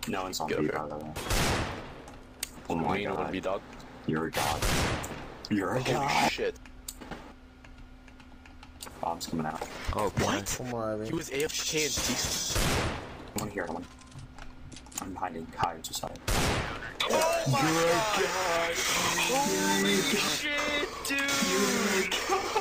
No one's on Get B, up by the way. Oh my god. God. B dog. You're a god. You're a Holy god. shit. Bomb's coming out. Oh, What? Come on, He was AFK and decent. One here, one. I'm hiding. Kai, just hide. Oh my god! Holy shit, dude!